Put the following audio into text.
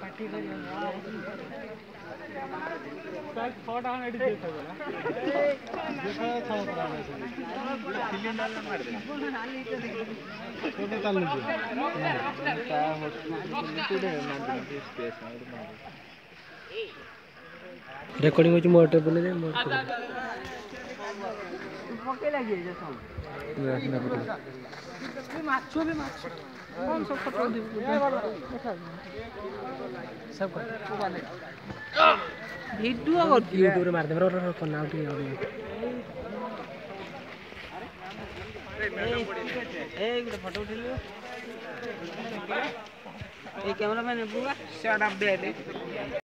recording होची motor बोले दे motor पके लगी जे सब माछो भी माछ कौन सब फोटो दे सब वीडियो और यूट्यूब रे मार दे रो फोन आउट हो ए गुड फोटो उठिलियो ए कैमरामैन पूरा शट अप दे